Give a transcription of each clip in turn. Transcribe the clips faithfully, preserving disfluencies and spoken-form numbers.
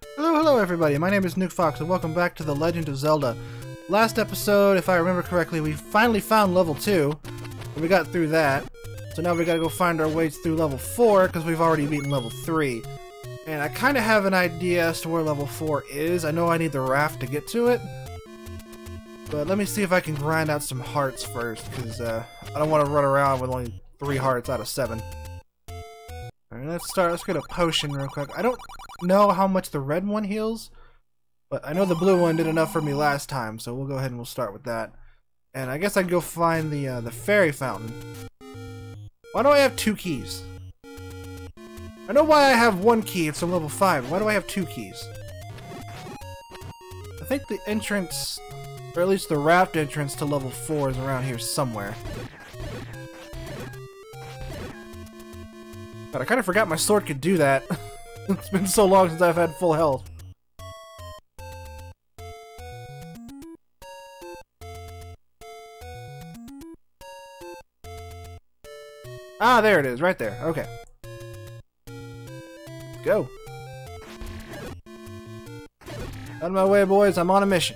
Hello, hello everybody, my name is Nuke Fox and welcome back to The Legend of Zelda. Last episode, if I remember correctly, we finally found level two, and we got through that. So now we gotta go find our way through level four, because we've already beaten level three. And I kinda have an idea as to where level four is. I know I need the raft to get to it. But let me see if I can grind out some hearts first, because uh, I don't want to run around with only three hearts out of seven. Alright, let's start. Let's get a potion real quick. I don't know how much the red one heals, but I know the blue one did enough for me last time, so we'll go ahead and we'll start with that. And I guess I can go find the uh, the fairy fountain. Why do I have two keys? I know why I have one key. It's on level five. Why do I have two keys? I think the entrance, or at least the raft entrance to level four is around here somewhere. But I kind of forgot my sword could do that. It's been so long since I've had full health. Ah, there it is, right there. Okay. Let's go. Out of my way, boys. I'm on a mission.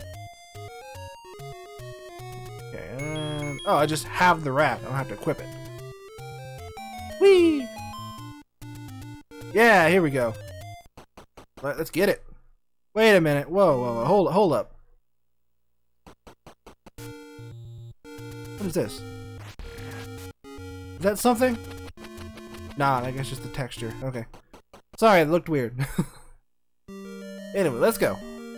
Okay, and... oh, I just have the raft. I don't have to equip it. Whee! Yeah, here we go. Let, let's get it. Wait a minute. Whoa, whoa, whoa. Hold, hold up. What is this? Is that something? Nah, I guess just the texture. Okay. Sorry, it looked weird. Anyway, let's go.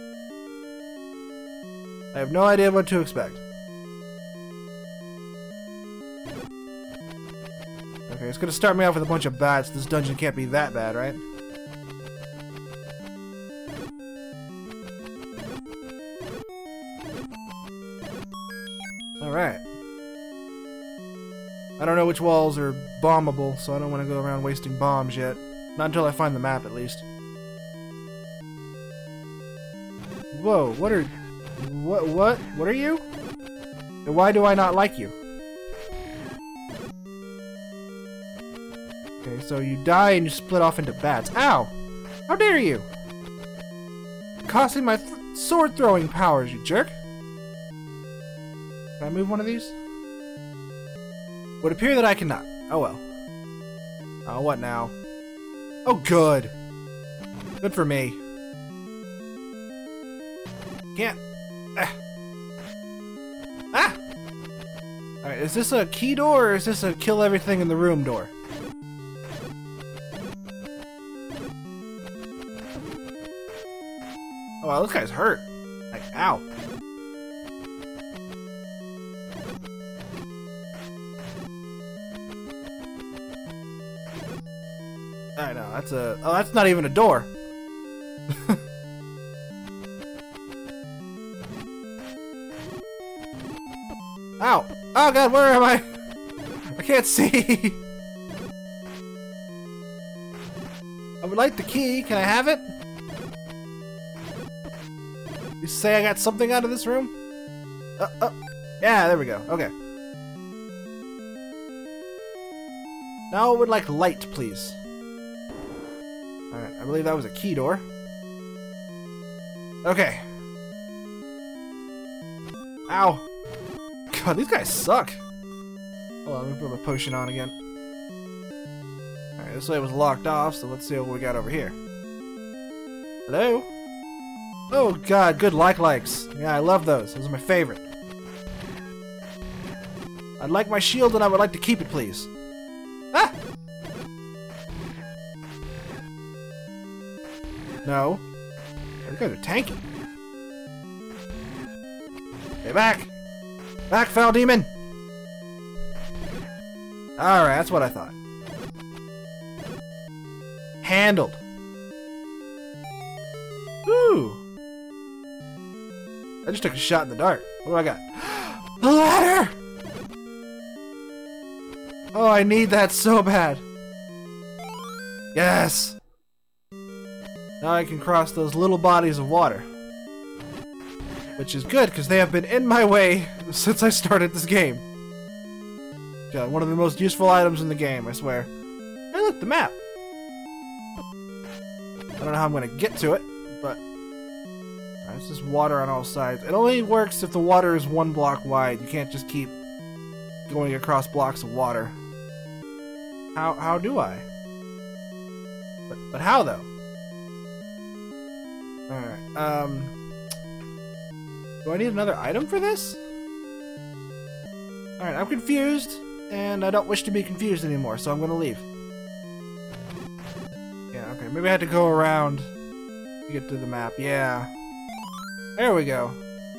I have no idea what to expect. Okay, it's gonna start me off with a bunch of bats. This dungeon can't be that bad, right? Alright. I don't know which walls are bombable, so I don't want to go around wasting bombs yet. Not until I find the map, at least. Whoa, what are... What, what? What are you? And why do I not like you? Okay, so you die and you split off into bats. Ow! How dare you! Costing my th sword throwing powers, you jerk! Can I move one of these? Would appear that I cannot. Oh well. Oh, what now? Oh, good! Good for me. Can't. Ah! Ah! Alright, is this a key door or is this a kill everything in the room door? Oh, wow, this guy's hurt. Like, ow. I know, that's a... oh, that's not even a door. Ow! Oh god, where am I? I can't see! I would like the key. Can I have it? You say I got something out of this room? Uh, uh, yeah, there we go. Okay. Now I would like light, please. Alright, I believe that was a key door. Okay. Ow. God, these guys suck. Hold on, let me put my potion on again. Alright, this way was locked off, so let's see what we got over here. Hello? Oh god, good like likes. Yeah, I love those. Those are my favorite. I'd like my shield and I would like to keep it, please. Ah! No. You guys are tanky. Stay back! Back, foul demon! Alright, that's what I thought. Handled. Woo! I just took a shot in the dark. What do I got? The ladder! Oh, I need that so bad. Yes! Now I can cross those little bodies of water. Which is good, because they have been in my way since I started this game. God, one of the most useful items in the game, I swear. Hey look, the map! I don't know how I'm going to get to it, But uh, it's just water on all sides. It only works if the water is one block wide. You can't just keep going across blocks of water. How how do I? But but how though? All right. Um. Do I need another item for this? All right. I'm confused, and I don't wish to be confused anymore. So I'm gonna leave. Yeah. Okay. Maybe I had to go around to get to the map. Yeah. There we go.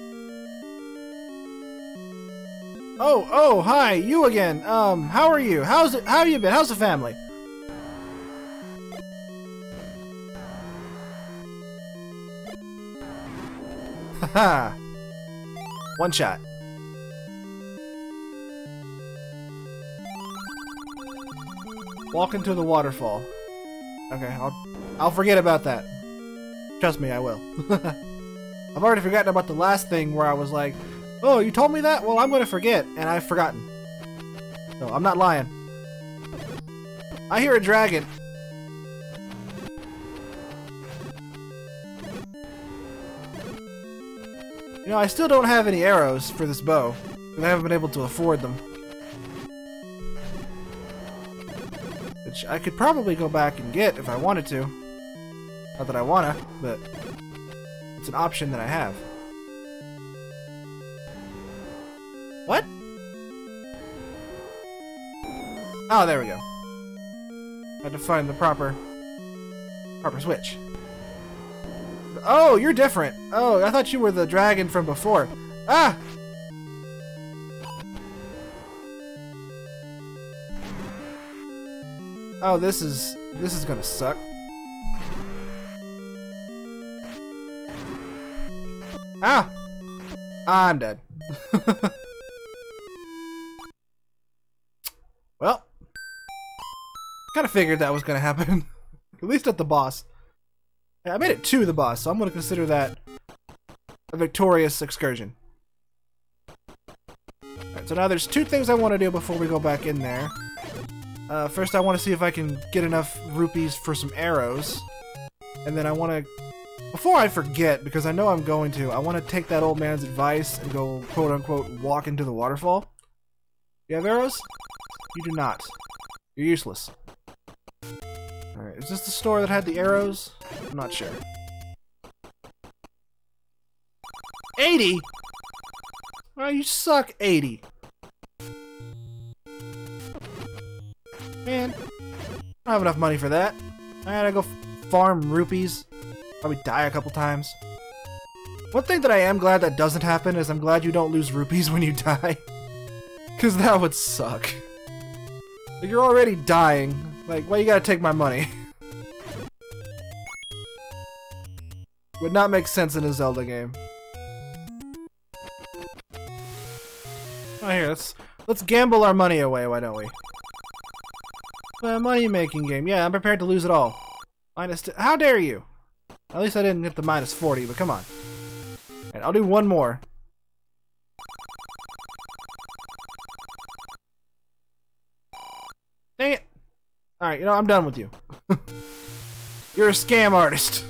Oh, oh, hi, you again. Um, how are you? How's it? How have you been? How's the family? Haha. One shot. Walk into the waterfall. Okay, I'll I'll forget about that. Trust me, I will. I've already forgotten about the last thing where I was like, oh, you told me that? Well, I'm gonna forget, and I've forgotten. No, I'm not lying. I hear a dragon. You know, I still don't have any arrows for this bow, and I haven't been able to afford them. Which I could probably go back and get if I wanted to. Not that I wanna, but it's an option that I have. What? Oh, there we go. Had to find the proper proper switch. Oh, you're different. Oh, I thought you were the dragon from before. Ah! Oh, this is this is gonna suck. Ah! I'm dead. Well, kind of figured that was going to happen. At least at the boss. I made it to the boss, so I'm going to consider that a victorious excursion. Alright, so now there's two things I want to do before we go back in there. Uh, first, I want to see if I can get enough rupees for some arrows. And then I want to... Before I forget, because I know I'm going to, I want to take that old man's advice and go, quote-unquote, walk into the waterfall. You have arrows? You do not. You're useless. Alright, is this the store that had the arrows? I'm not sure. eighty? Oh, you suck, eighty. Man, I don't have enough money for that. I gotta go farm rupees. Probably die a couple times. One thing that I am glad that doesn't happen is I'm glad you don't lose rupees when you die. Because that would suck. Like, you're already dying. Like, why you gotta take my money? Would not make sense in a Zelda game. Oh, here, let's, let's gamble our money away, why don't we? A money-making game. Yeah, I'm prepared to lose it all. Minus two. How dare you? At least I didn't hit the minus forty, but come on. Alright, I'll do one more. Dang it! Alright, you know, I'm done with you. You're a scam artist.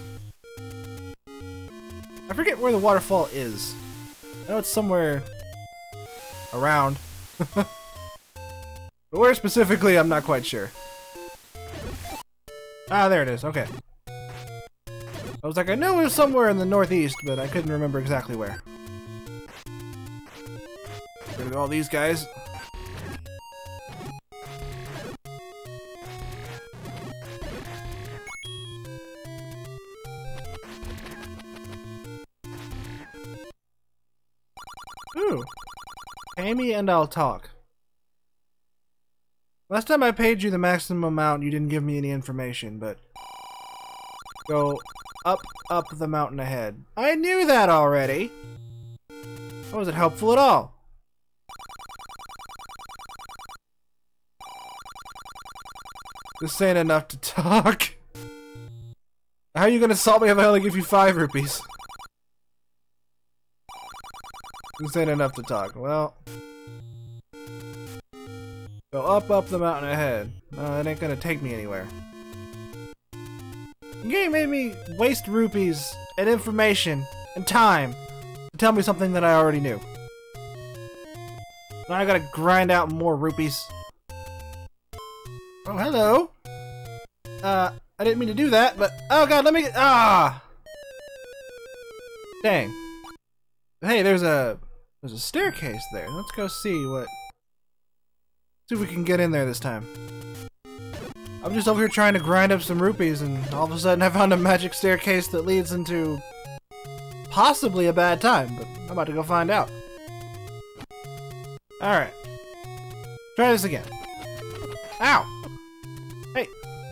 I forget where the waterfall is. I know it's somewhere around. But where specifically, I'm not quite sure. Ah, there it is. Okay. I was like, I knew it was somewhere in the northeast, but I couldn't remember exactly where. Look at all these guys. Ooh. Pay me and I'll talk. Last time I paid you the maximum amount, you didn't give me any information, but... Go up, up the mountain ahead. I knew that already! How was it helpful at all? This ain't enough to talk. How are you gonna salt me if I only give you five rupees? This ain't enough to talk. Well... Go up, up the mountain ahead. No, that ain't gonna take me anywhere. The game made me waste rupees and information and time to tell me something that I already knew. Now I gotta grind out more rupees. Oh, hello. Uh, I didn't mean to do that, but oh god, let me get ah. Dang. Hey, there's a there's a staircase there. Let's go see what. See if we can get in there this time. I'm just over here trying to grind up some rupees, and all of a sudden I found a magic staircase that leads into possibly a bad time, but I'm about to go find out. Alright. Try this again. Ow! Hey!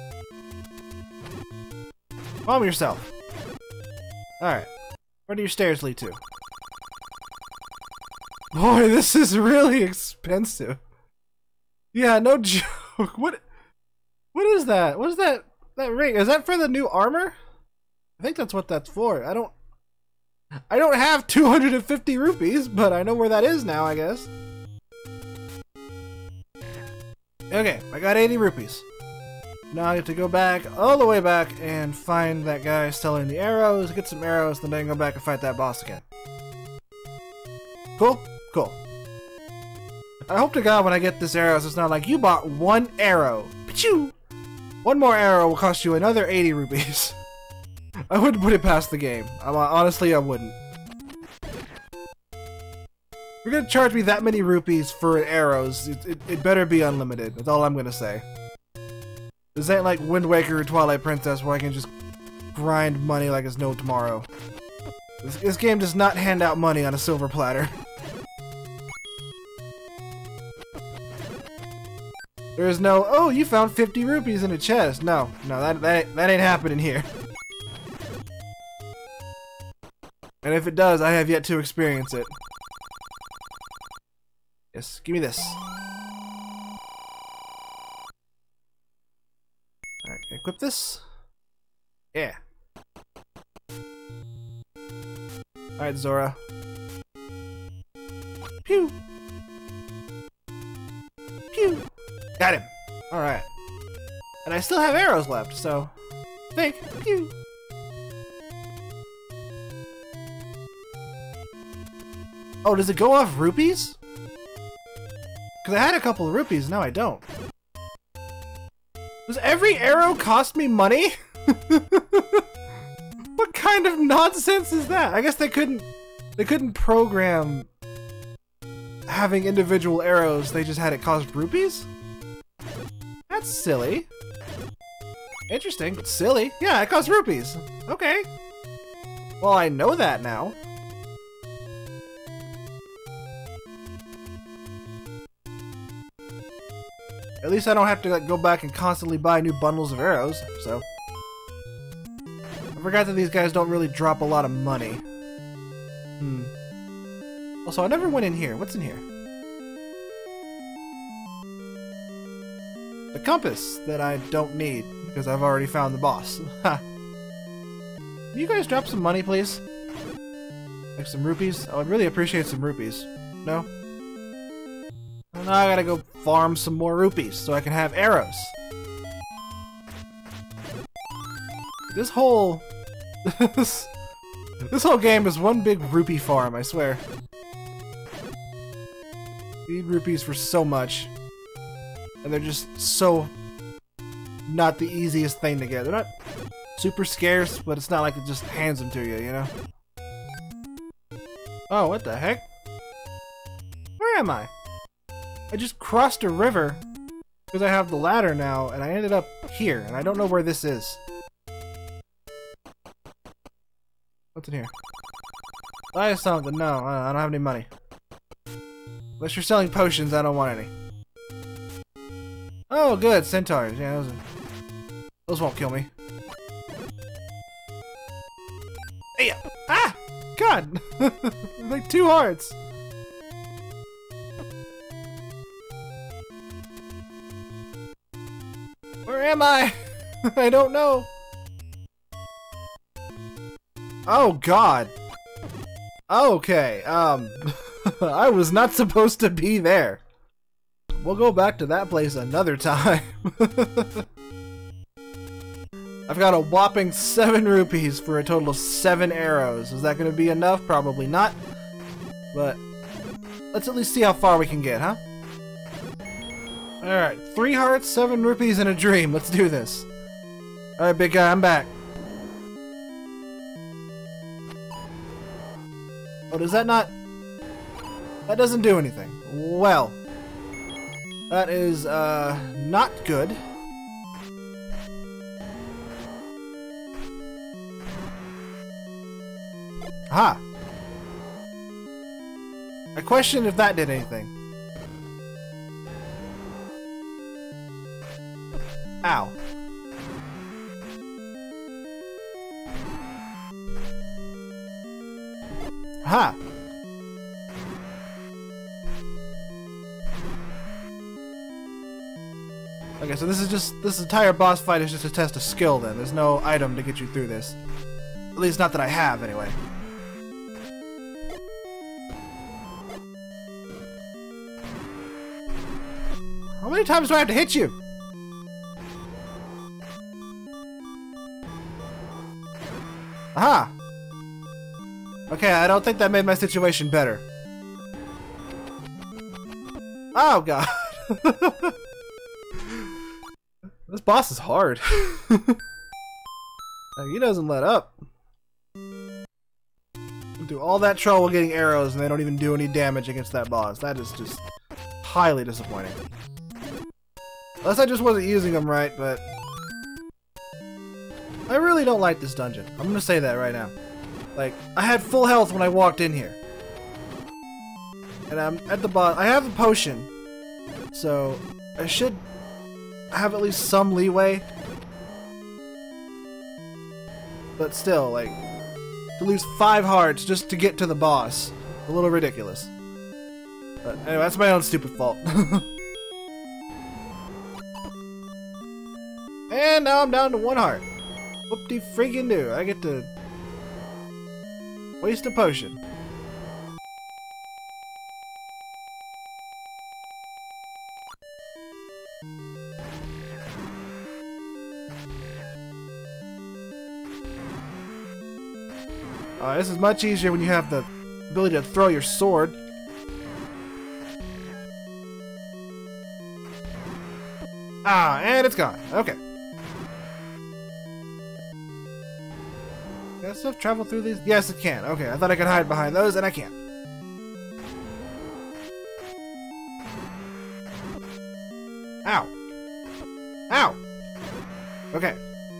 Calm yourself. Alright. Where do your stairs lead to? Boy, this is really expensive. Yeah, no joke. What? What is that? What is that? That ring? Is that for the new armor? I think that's what that's for. I don't. I don't have two hundred fifty rupees, but I know where that is now, I guess. Okay, I got eighty rupees. Now I have to go back, all the way back, and find that guy selling the arrows, get some arrows, then I can go back and fight that boss again. Cool? Cool. I hope to God when I get this arrows, it's not like, you bought one arrow. Pachoo! One more arrow will cost you another eighty rupees. I wouldn't put it past the game. I'm, honestly, I wouldn't. If you're gonna charge me that many rupees for arrows, it, it, it better be unlimited. That's all I'm gonna say. This ain't like Wind Waker or Twilight Princess where I can just grind money like it's no tomorrow. This, this game does not hand out money on a silver platter. There is no, oh, you found fifty rupees in a chest. No, no, that, that, that ain't happening here. And if it does, I have yet to experience it. Yes, give me this. Alright, equip this. Yeah. Alright, Zora. Pew! Pew! Got him! Alright. And I still have arrows left, so... Think! Pew! Oh, does it go off rupees? Because I had a couple of rupees, now I don't. Does every arrow cost me money? What kind of nonsense is that? I guess they couldn't... They couldn't program... having individual arrows, they just had it cost rupees? That's silly. Interesting, but silly. Yeah, it costs rupees. Okay. Well, I know that now. At least I don't have to like, go back and constantly buy new bundles of arrows, so... I forgot that these guys don't really drop a lot of money. Hmm. Also, I never went in here. What's in here? The compass that I don't need, because I've already found the boss. Ha! Can you guys drop some money, please? Like some rupees? I would really appreciate some rupees. No? Well, now I gotta go farm some more rupees so I can have arrows. This whole... this, this whole game is one big rupee farm, I swear. You need rupees for so much. And they're just so... not the easiest thing to get. They're not super scarce, but it's not like it just hands them to you, you know? Oh, what the heck? Where am I? I just crossed a river because I have the ladder now, and I ended up here, and I don't know where this is. What's in here? Buy something. No, I don't have any money. Unless you're selling potions, I don't want any. Oh, good. Centaurs. Yeah, those, are... those won't kill me. Hey! Ah! God! Like two hearts! Where am I? I don't know. Oh, God. Okay, um... I was not supposed to be there. We'll go back to that place another time. I've got a whopping seven rupees for a total of seven arrows. Is that going to be enough? Probably not. But let's at least see how far we can get, huh? Alright, three hearts, seven rupees, and a dream. Let's do this. Alright, big guy, I'm back. Oh, does that not... That doesn't do anything. Well, that is, uh, not good. Aha! I question if that did anything. Ow. Aha! Okay, so this is just, this entire boss fight is just a test of skill then. There's no item to get you through this. At least not that I have, anyway. How many times do I have to hit you? Aha! Okay, I don't think that made my situation better. Oh god. This boss is hard. He doesn't let up. Do all that trouble getting arrows and they don't even do any damage against that boss. That is just highly disappointing. Unless I just wasn't using them right, but I really don't like this dungeon. I'm gonna say that right now. Like, I had full health when I walked in here. And I'm at the boss. I have a potion, so I should have at least some leeway. But still, like, to lose five hearts just to get to the boss, a little ridiculous. But anyway, that's my own stupid fault. And now I'm down to one heart. Whoop-de freaking do. I get to waste a potion. Uh, this is much easier when you have the ability to throw your sword. Ah, and it's gone. Okay. Can stuff travel through these? Yes, it can. Okay, I thought I could hide behind those, and I can't. Ow. Ow. Okay.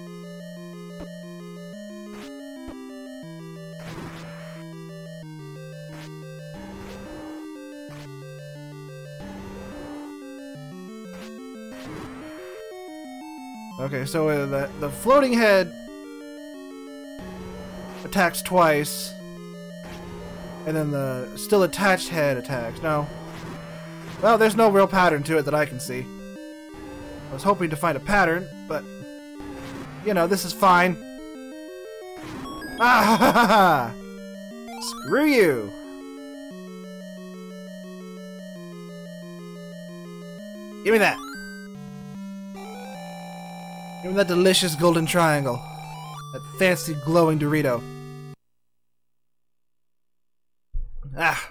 Okay, so uh, the, the floating head attacks twice, and then the still attached head attacks. No. Well, there's no real pattern to it that I can see. I was hoping to find a pattern, but, you know, this is fine. Ah ha ha ha! Screw you! Give me that! Give me that delicious golden triangle. That fancy glowing Dorito. Ah.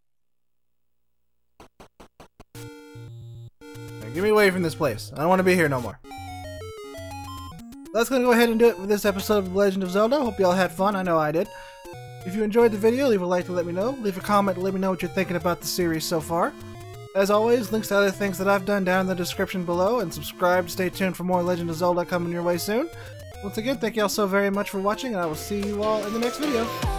Now, get me away from this place. I don't want to be here no more. That's going to go ahead and do it for this episode of The Legend of Zelda. Hope you all had fun. I know I did. If you enjoyed the video, leave a like to let me know. Leave a comment to let me know what you're thinking about the series so far. As always, links to other things that I've done down in the description below, and subscribe to stay tuned for more Legend of Zelda coming your way soon. Once again, thank you all so very much for watching, and I will see you all in the next video.